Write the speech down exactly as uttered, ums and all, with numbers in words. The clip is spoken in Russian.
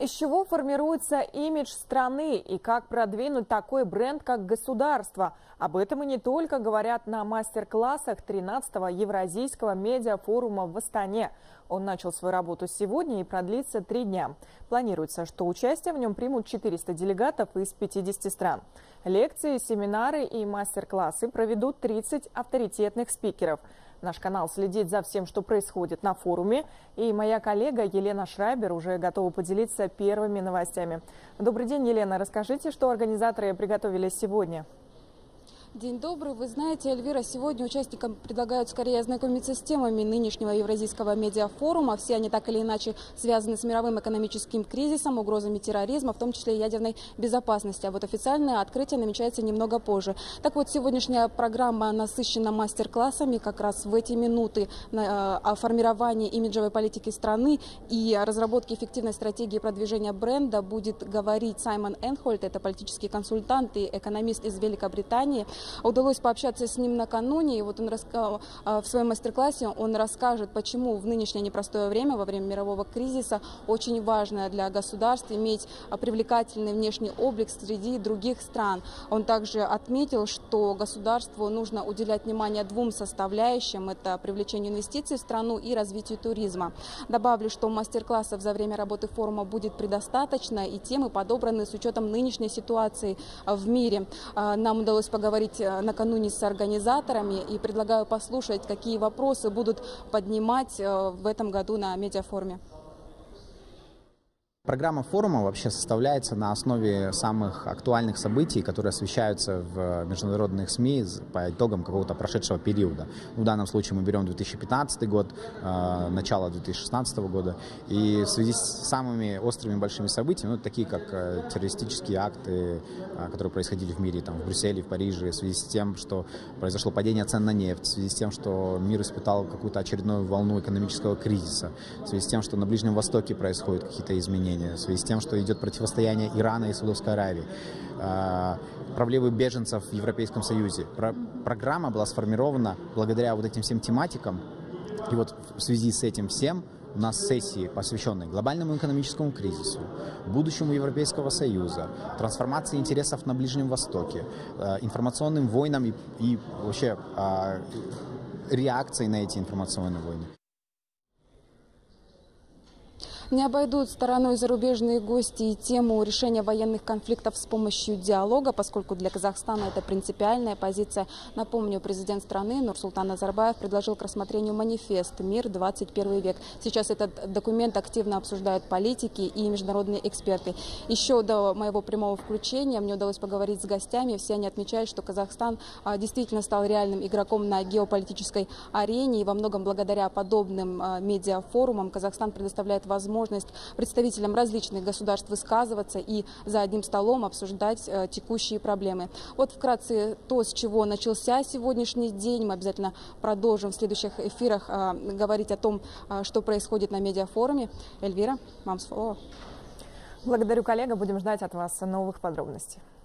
Из чего формируется имидж страны и как продвинуть такой бренд, как государство? Об этом и не только говорят на мастер-классах тринадцатого Евразийского медиафорума в Астане. Он начал свою работу сегодня и продлится три дня. Планируется, что участие в нем примут четыреста делегатов из пятидесяти стран. Лекции, семинары и мастер-классы проведут тридцать авторитетных спикеров. Наш канал следит за всем, что происходит на форуме. И моя коллега Елена Шрайбер уже готова поделиться первыми новостями. Добрый день, Елена. Расскажите, что организаторы приготовили сегодня. День добрый. Вы знаете, Эльвира, сегодня участникам предлагают скорее ознакомиться с темами нынешнего Евразийского медиафорума. Все они так или иначе связаны с мировым экономическим кризисом, угрозами терроризма, в том числе и ядерной безопасности. А вот официальное открытие намечается немного позже. Так вот, сегодняшняя программа насыщена мастер-классами как раз в эти минуты о формировании имиджевой политики страны и о разработке эффективной стратегии продвижения бренда будет говорить Саймон Энхольд, это политический консультант и экономист из Великобритании. Удалось пообщаться с ним накануне, и вот он раска... в своем мастер-классе он расскажет, почему в нынешнее непростое время, во время мирового кризиса, очень важно для государств иметь привлекательный внешний облик среди других стран. Он также отметил, что государству нужно уделять внимание двум составляющим – это привлечению инвестиций в страну и развитию туризма. Добавлю, что мастер-классов за время работы форума будет предостаточно, и темы подобраны с учетом нынешней ситуации в мире. Нам удалось поговорить накануне с организаторами и предлагаю послушать, какие вопросы будут поднимать в этом году на медиафоруме. Программа форума вообще составляется на основе самых актуальных событий, которые освещаются в международных СМИ по итогам какого-то прошедшего периода. В данном случае мы берем две тысячи пятнадцатый год, начало две тысячи шестнадцатого года. И в связи с самыми острыми большими событиями, ну, такие как террористические акты, которые происходили в мире, там, в Брюсселе, в Париже, в связи с тем, что произошло падение цен на нефть, в связи с тем, что мир испытал какую-то очередную волну экономического кризиса, в связи с тем, что на Ближнем Востоке происходят какие-то изменения, в связи с тем, что идет противостояние Ирана и Саудовской Аравии, проблемы беженцев в Европейском Союзе. Программа была сформирована благодаря вот этим всем тематикам. И вот в связи с этим всем у нас сессии, посвященные глобальному экономическому кризису, будущему Европейского Союза, трансформации интересов на Ближнем Востоке, информационным войнам и, и вообще реакции на эти информационные войны. Не обойдут стороной зарубежные гости и тему решения военных конфликтов с помощью диалога, поскольку для Казахстана это принципиальная позиция. Напомню, президент страны Нурсултан Назарбаев предложил к рассмотрению манифест «Мир. двадцать первый век». Сейчас этот документ активно обсуждают политики и международные эксперты. Еще до моего прямого включения мне удалось поговорить с гостями. Все они отмечают, что Казахстан действительно стал реальным игроком на геополитической арене. И во многом благодаря подобным медиафорумам Казахстан предоставляет возможность возможность представителям различных государств высказываться и за одним столом обсуждать э, текущие проблемы. Вот вкратце то, с чего начался сегодняшний день. Мы обязательно продолжим в следующих эфирах э, говорить о том, э, что происходит на медиафоруме. Эльвира, вам слово. Благодарю, коллега. Будем ждать от вас новых подробностей.